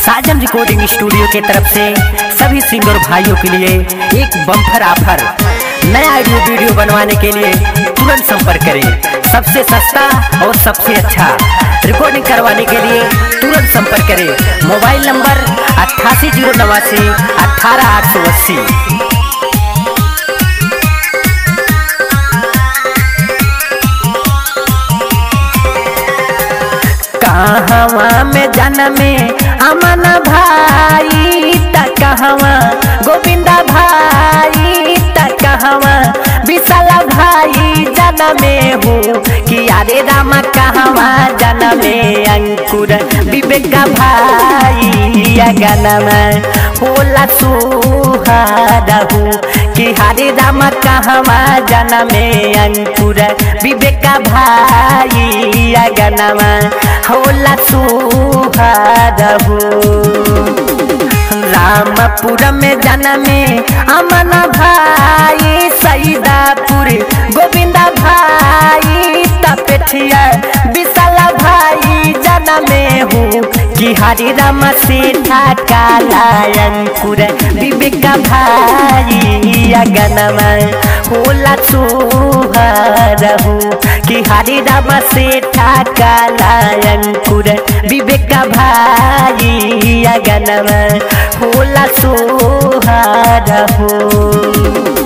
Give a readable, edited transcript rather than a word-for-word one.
साजन recording studio की तरफ से सभी सिंगर भाइयों के लिए एक बम्पर ऑफर। नया ऑडियो वीडियो बनवाने के लिए तुरंत संपर्क करें। सबसे सस्ता और सबसे अच्छा रिकॉर्डिंग करवाने के लिए तुरंत संपर्क करें। Mobile number 8809 18880। कहवा में जन्मे अमन भाई त कहवा गोविंदा भाई त कहवा विशाल भाई जन्मे हो कि अरे राम कहवा जन्मे अंकुर विवेक भाई अगनमा होला सुहारहु कि हरे राम कहवा जन्मे अंकुर विवेक भाई अगनमा होला सुहारहु। रामपुर में जन्मे अमन भाई सईदापुर गोविंदा भाई तपेठिया विशाल भाई जन्मे हो कि हरे राम सेठा काला अंकुर विवेक भाई अगनमा होला सुहारहु कि हरे राम सेठा काला अंकुर विवेक भाई अगनमा होला सुहारहु।